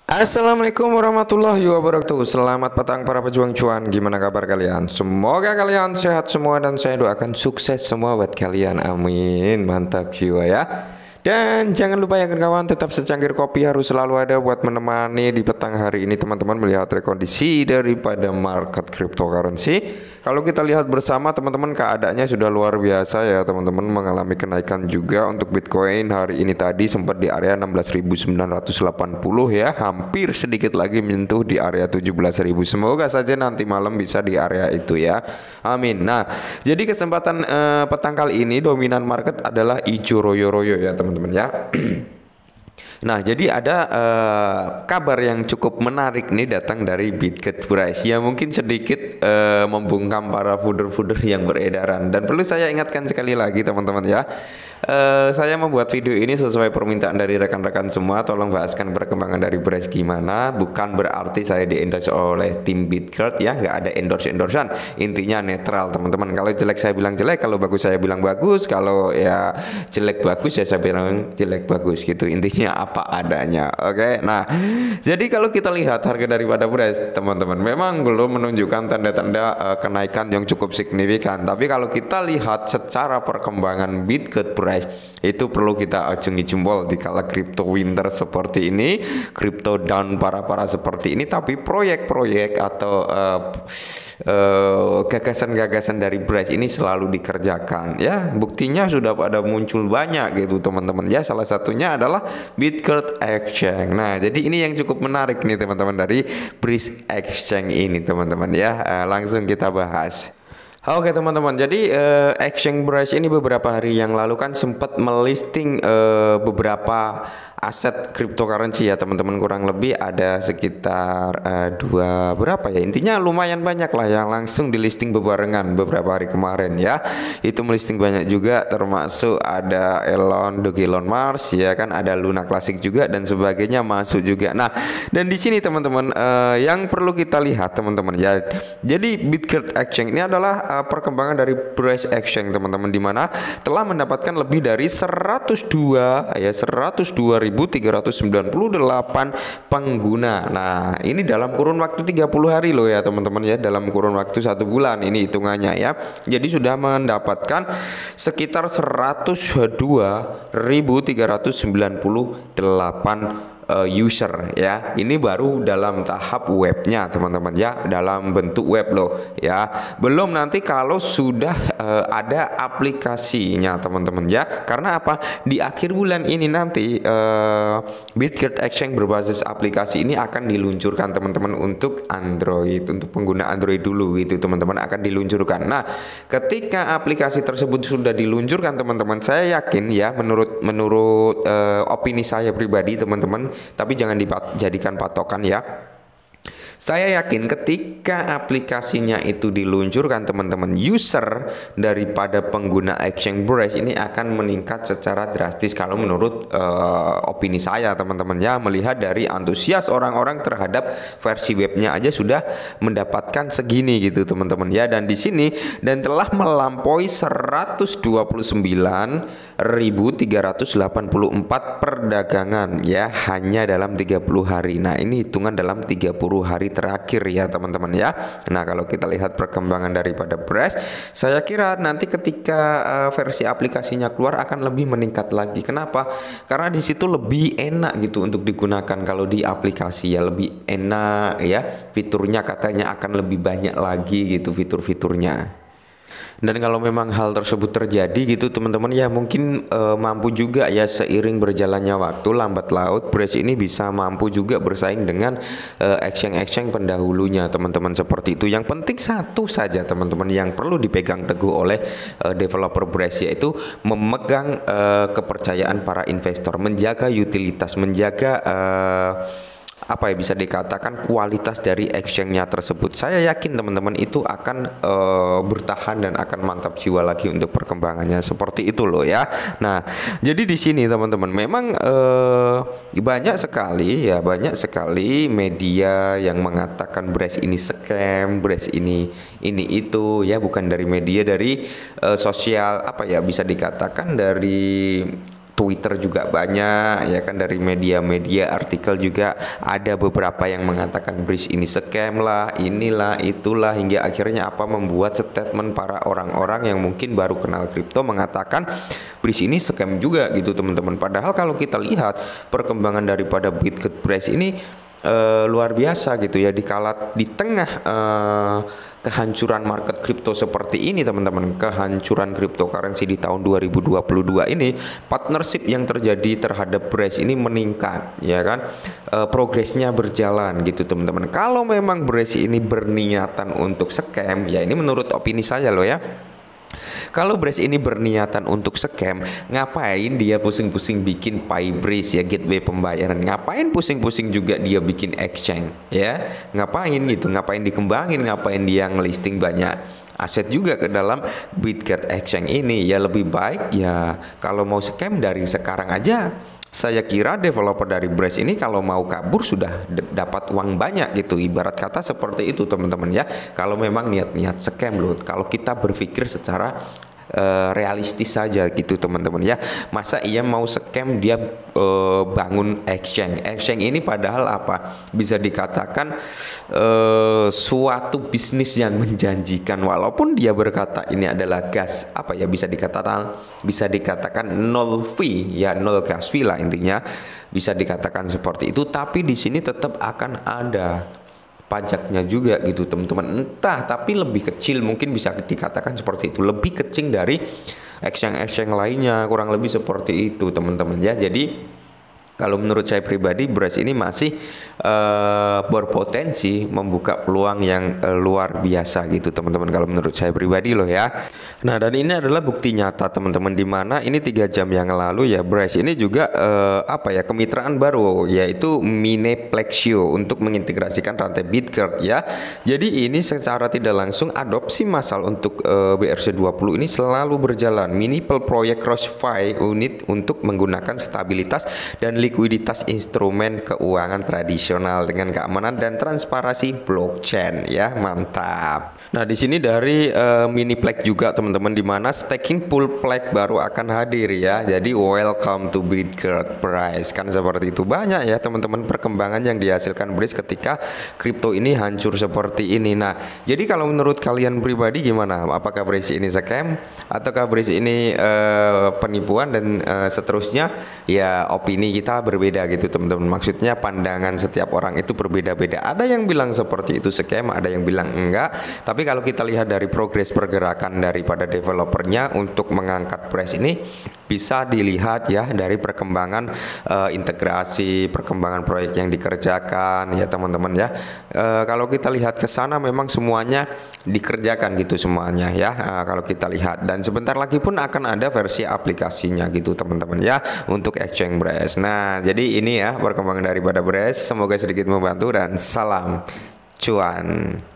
Assalamualaikum warahmatullahi wabarakatuh. Selamat petang para pejuang cuan. Gimana kabar kalian? Semoga kalian sehat semua dan saya doakan sukses semua buat kalian. Amin. Mantap jiwa ya. Dan jangan lupa ya kawan, tetap secangkir kopi harus selalu ada buat menemani di petang hari ini teman-teman melihat rekondisi daripada market cryptocurrency. Kalau kita lihat bersama teman-teman, keadaannya sudah luar biasa ya teman-teman, mengalami kenaikan juga untuk Bitcoin hari ini. Tadi sempat di area 16.980 ya, hampir sedikit lagi menyentuh di area 17.000. Semoga saja nanti malam bisa di area itu ya. Amin. Nah, jadi kesempatan petang kali ini dominan market adalah ijo royo-royo ya teman-teman ya. Nah, jadi ada kabar yang cukup menarik nih datang dari Bitget Price. Ya mungkin sedikit membungkam para fooder-fooder yang beredaran. Dan perlu saya ingatkan sekali lagi teman-teman ya, saya membuat video ini sesuai permintaan dari rekan-rekan semua. Tolong bahaskan perkembangan dari Price gimana. Bukan berarti saya di-endorse oleh tim Bitget ya, nggak ada endorse-endorsean. Intinya netral teman-teman. Kalau jelek saya bilang jelek, kalau bagus saya bilang bagus, kalau ya jelek bagus ya saya bilang jelek bagus gitu. Intinya apa adanya. Oke. Nah, jadi kalau kita lihat harga daripada Price teman-teman memang belum menunjukkan tanda-tanda kenaikan yang cukup signifikan. Tapi kalau kita lihat secara perkembangan Bitget Price itu perlu kita acungi jempol di kala crypto winter seperti ini, crypto down parah-parah seperti ini, tapi proyek-proyek atau gagasan-gagasan dari Price ini selalu dikerjakan ya. Buktinya sudah pada muncul banyak gitu teman-teman ya. Salah satunya adalah Bitget Exchange. Nah, jadi ini yang cukup menarik nih teman-teman dari Price Exchange ini teman-teman ya. Langsung kita bahas. Oke teman-teman, jadi Exchange Price ini beberapa hari yang lalu kan sempat melisting beberapa aset cryptocurrency ya teman-teman, kurang lebih ada sekitar dua berapa ya, intinya lumayan banyak lah yang langsung di listing bebarengan beberapa hari kemarin ya. Itu melisting banyak juga, termasuk ada Doge Elon Mars ya kan, ada Luna Classic juga dan sebagainya masuk juga. Nah, dan di sini teman-teman yang perlu kita lihat teman-teman ya, jadi Bitget Exchange ini adalah perkembangan dari Price Exchange teman-teman, di mana telah mendapatkan lebih dari 102.398 pengguna. Nah, ini dalam kurun waktu 30 hari loh ya teman-teman ya, dalam kurun waktu 1 bulan ini hitungannya ya. Jadi sudah mendapatkan sekitar 102.398 user ya. Ini baru dalam tahap webnya teman-teman ya, dalam bentuk web loh ya. Belum nanti kalau sudah ada aplikasinya teman-teman ya. Karena apa? Di akhir bulan ini nanti Bitget Exchange berbasis aplikasi ini akan diluncurkan teman-teman untuk Android, untuk pengguna Android dulu gitu teman-teman, akan diluncurkan. Nah, ketika aplikasi tersebut sudah diluncurkan teman-teman, saya yakin ya, menurut opini saya pribadi teman-teman, tapi jangan dijadikan patokan ya. Saya yakin ketika aplikasinya itu diluncurkan teman-teman, user daripada pengguna Exchange Price ini akan meningkat secara drastis kalau menurut opini saya teman-teman ya, melihat dari antusias orang-orang terhadap versi webnya aja sudah mendapatkan segini gitu teman-teman ya. Dan di sini dan telah melampaui 129.384 perdagangan ya, hanya dalam 30 hari. Nah, ini hitungan dalam 30 hari terakhir ya teman-teman ya. Nah, kalau kita lihat perkembangan daripada Price, saya kira nanti ketika versi aplikasinya keluar akan lebih meningkat lagi. Kenapa? Karena di situ lebih enak gitu untuk digunakan. Kalau di aplikasi ya lebih enak ya, fiturnya katanya akan lebih banyak lagi gitu fitur-fiturnya. Dan kalau memang hal tersebut terjadi gitu teman-teman ya, mungkin mampu juga ya, seiring berjalannya waktu lambat laut Price ini bisa mampu juga bersaing dengan exchange-exchange pendahulunya teman-teman, seperti itu. Yang penting satu saja teman-teman yang perlu dipegang teguh oleh developer Price, yaitu memegang kepercayaan para investor, menjaga utilitas, menjaga apa ya, bisa dikatakan kualitas dari exchange-nya tersebut. Saya yakin teman-teman itu akan bertahan dan akan mantap jiwa lagi untuk perkembangannya, seperti itu loh ya. Nah, jadi di sini teman-teman memang banyak sekali media yang mengatakan Price ini scam, Price ini itu ya, bukan dari media, dari sosial apa ya, bisa dikatakan dari Twitter juga banyak ya kan, dari media-media artikel juga ada beberapa yang mengatakan Breeze ini scam lah, inilah itulah, hingga akhirnya membuat statement para orang-orang yang mungkin baru kenal kripto mengatakan Breeze ini scam juga gitu teman-teman. Padahal kalau kita lihat perkembangan daripada Bitget ini luar biasa gitu ya, di tengah kehancuran market kripto seperti ini teman-teman, kehancuran cryptocurrency di tahun 2022 ini, partnership yang terjadi terhadap Breeze ini meningkat ya kan, progresnya berjalan gitu teman-teman. Kalau memang Breeze ini berniatan untuk scam, ya ini menurut opini saya loh ya. Kalau Breeze ini berniatan untuk scam, ngapain dia pusing-pusing bikin PayBreeze ya, gateway pembayaran? Ngapain pusing-pusing juga dia bikin exchange ya? Ngapain gitu? Ngapain dikembangin? Ngapain dia ngelisting banyak aset juga ke dalam Bitget Exchange ini? Ya lebih baik ya kalau mau scam dari sekarang aja. Saya kira developer dari Breeze ini kalau mau kabur sudah dapat uang banyak gitu, ibarat kata seperti itu teman-teman ya. Kalau memang niat-niat scam loh, kalau kita berpikir secara realistis saja gitu teman-teman ya. Masa ia mau scam dia bangun exchange ini, padahal bisa dikatakan suatu bisnis yang menjanjikan, walaupun dia berkata ini adalah gas bisa dikatakan nol fee ya, nol gas fee lah intinya, bisa dikatakan seperti itu. Tapi di sini tetap akan ada pajaknya juga gitu teman-teman, entah tapi lebih kecil, mungkin bisa dikatakan seperti itu, lebih kecil dari exchange lainnya, kurang lebih seperti itu teman-teman ya. Jadi kalau menurut saya pribadi, Breeze ini masih berpotensi membuka peluang yang luar biasa gitu teman-teman, kalau menurut saya pribadi loh ya. Nah, dan ini adalah bukti nyata teman-teman, dimana ini 3 jam yang lalu ya, Breeze ini juga kemitraan baru, yaitu Mineplexio untuk mengintegrasikan rantai Bitget ya. Jadi ini secara tidak langsung adopsi massal untuk BRC20 ini selalu berjalan. Minipel proyek CrossFi unit untuk menggunakan stabilitas dan likuiditas instrumen keuangan tradisional dengan keamanan dan transparansi blockchain ya, mantap. Nah, di sini dari Miniplex juga teman-teman, di mana staking pool Plex baru akan hadir ya. Jadi welcome to Bitget Breeze, kan seperti itu. Banyak ya teman-teman perkembangan yang dihasilkan Breeze ketika kripto ini hancur seperti ini. Nah, jadi kalau menurut kalian pribadi gimana? Apakah Breeze ini scam ataukah Breeze ini penipuan dan seterusnya? Ya opini kita berbeda gitu teman-teman. Maksudnya pandangan setiap orang itu berbeda-beda. Ada yang bilang seperti itu scam, ada yang bilang enggak. Tapi kalau kita lihat dari progres pergerakan daripada developernya untuk mengangkat Breeze ini, bisa dilihat ya dari perkembangan integrasi, perkembangan proyek yang dikerjakan ya teman-teman ya. Kalau kita lihat ke sana memang semuanya dikerjakan gitu semuanya ya. Kalau kita lihat, dan sebentar lagi pun akan ada versi aplikasinya gitu teman-teman ya untuk exchange Breeze. Nah, jadi ini ya perkembangan daripada Breeze, semoga sedikit membantu dan salam cuan.